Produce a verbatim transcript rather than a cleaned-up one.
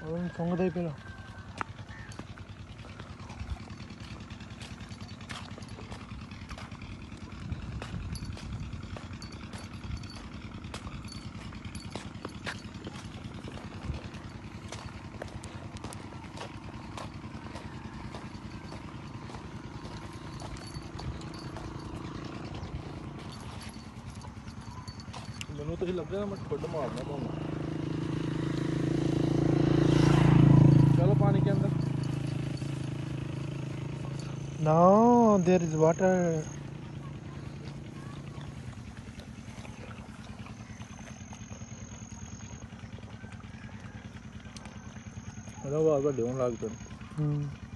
ਉਹਨੂੰ ਸੁੰਘਦਾ ਹੀ ਪਹਿਲਾਂ ਮੈਨੂੰ ਤਾਂ ਇਹ ਲੱਗਿਆ ਮੈਂ ਖੁੱਡ ਮਾਰਨਾ ਤੁਹਾਨੂੰ चलो पानी के अंदर No, there is water. Hello बार बार ढूंढ लाग पे Hmm.